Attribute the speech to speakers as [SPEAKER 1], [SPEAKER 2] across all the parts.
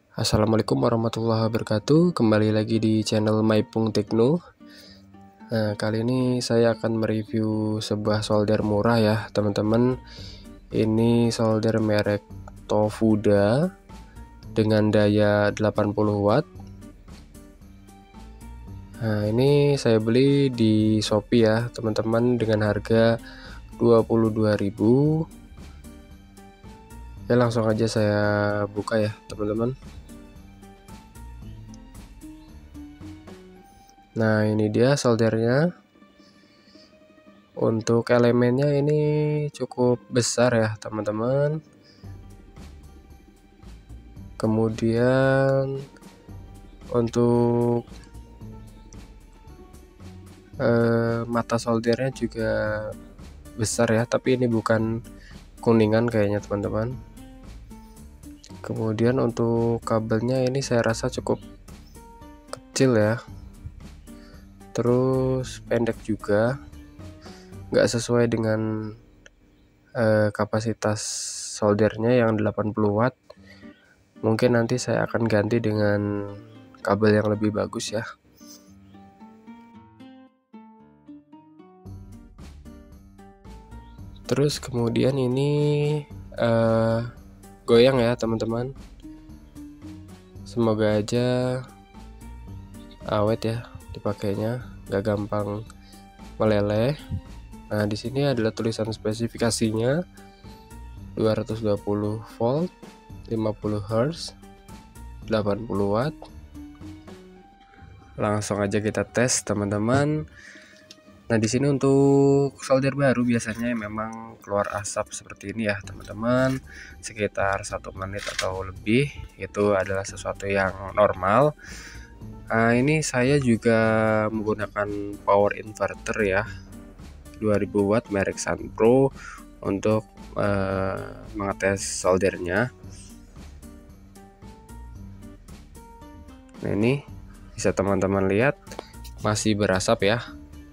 [SPEAKER 1] Assalamualaikum warahmatullahi wabarakatuh. Kembali lagi di channel Maipung Tekno. Nah, kali ini saya akan mereview sebuah solder murah ya, teman-teman. Ini solder merek Tofuda dengan daya 80 watt. Nah, ini saya beli di Shopee ya, teman-teman, dengan harga 22.000. Ya, langsung aja saya buka ya, teman-teman. Nah, ini dia soldernya. Untuk elemennya ini cukup besar ya, teman-teman. Kemudian untuk mata soldernya juga besar ya, tapi ini bukan kuningan kayaknya, teman-teman. Kemudian untuk kabelnya ini saya rasa cukup kecil ya, terus pendek juga, nggak sesuai dengan kapasitas soldernya yang 80 watt. Mungkin nanti saya akan ganti dengan kabel yang lebih bagus ya. Terus kemudian ini goyang ya, teman-teman. Semoga aja awet ya dipakainya, nggak gampang meleleh. Nah, di sini adalah tulisan spesifikasinya: 220 volt, 50 Hz, 80 watt. Langsung aja kita tes, teman-teman. Nah, di sini untuk solder baru biasanya memang keluar asap seperti ini ya, teman-teman, sekitar 1 menit atau lebih. Itu adalah sesuatu yang normal. Nah, ini saya juga menggunakan power inverter ya, 2000 watt merek Sunpro untuk mengetes soldernya. Nah, ini bisa teman-teman lihat masih berasap ya.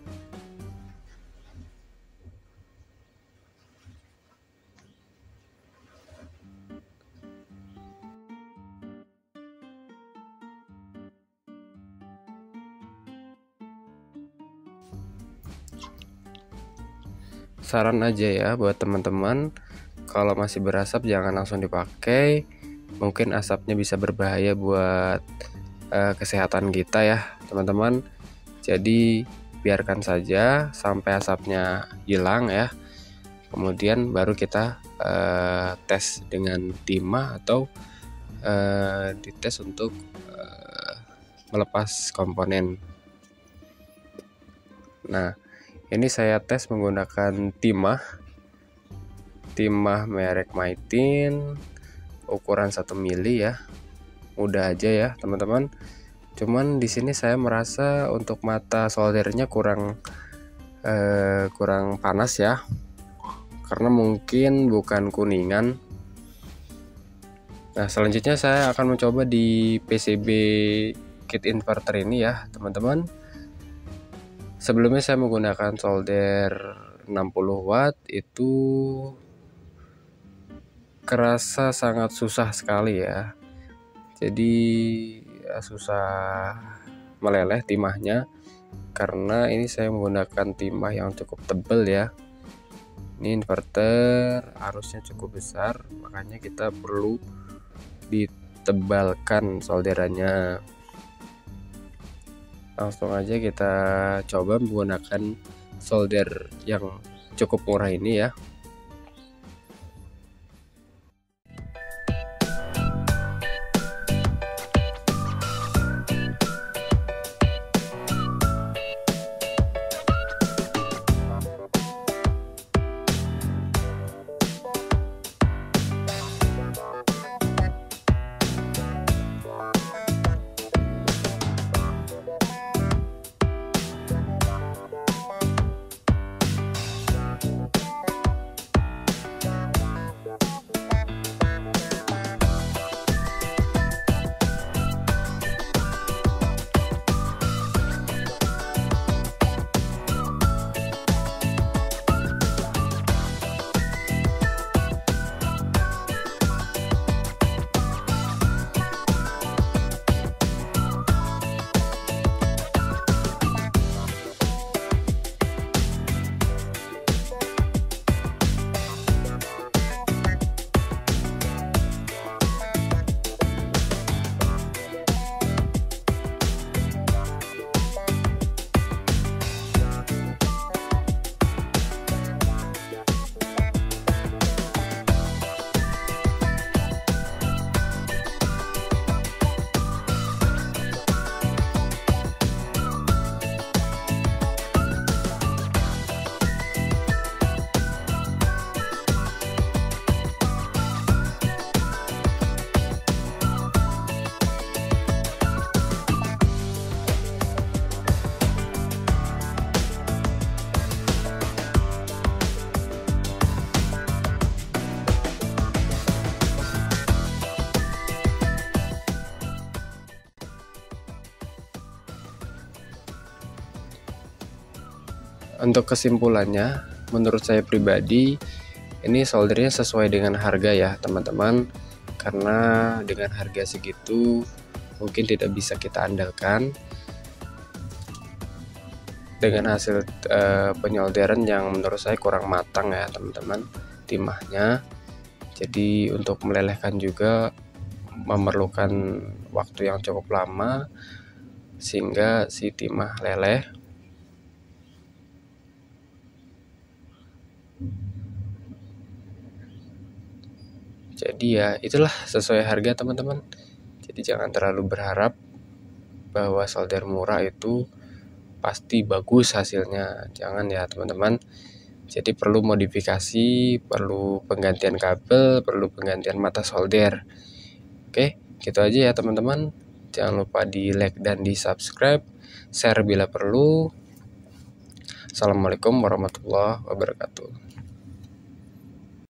[SPEAKER 1] Saran aja ya buat teman-teman, kalau masih berasap jangan langsung dipakai. Mungkin asapnya bisa berbahaya buat kesehatan kita ya, teman-teman. Jadi biarkan saja sampai asapnya hilang ya. Kemudian baru kita tes dengan timah atau dites untuk melepas komponen. Nah, ini saya tes menggunakan timah merek Maitin, ukuran 1 mili ya. Mudah aja ya, teman-teman. Cuman di sini saya merasa untuk mata soldernya kurang panas ya, karena mungkin bukan kuningan. Nah, selanjutnya saya akan mencoba di PCB kit inverter ini ya, teman-teman. Sebelumnya saya menggunakan solder 60 watt, itu kerasa sangat susah sekali ya. Jadi susah meleleh timahnya, karena ini saya menggunakan timah yang cukup tebal ya. Ini inverter arusnya cukup besar, makanya kita perlu ditebalkan solderannya. Langsung aja kita coba menggunakan solder yang cukup murah ini ya. Untuk kesimpulannya, menurut saya pribadi ini soldernya sesuai dengan harga ya teman-teman, karena dengan harga segitu mungkin tidak bisa kita andalkan dengan hasil penyolderan yang menurut saya kurang matang ya teman-teman timahnya. Jadi untuk melelehkan juga memerlukan waktu yang cukup lama sehingga si timah leleh. Jadi ya itulah sesuai harga teman-teman. Jadi jangan terlalu berharap bahwa solder murah itu pasti bagus hasilnya. Jangan ya teman-teman. Jadi perlu modifikasi, perlu penggantian kabel, perlu penggantian mata solder. Oke, gitu aja ya teman-teman. Jangan lupa di like dan di subscribe, share bila perlu. Assalamualaikum warahmatullahi wabarakatuh.